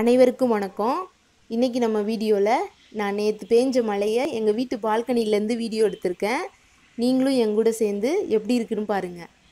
அனைவருக்கும் வணக்கம். இன்னைக்கு நம்ம வீடியோவில் நான் நேற்று பேஞ்ச மழையை எங்கள் வீட்டு பால்கனிலேருந்து வீடியோ எடுத்திருக்கேன். நீங்களும் என் கூட சேர்ந்து எப்படி இருக்குன்னு பாருங்கள்.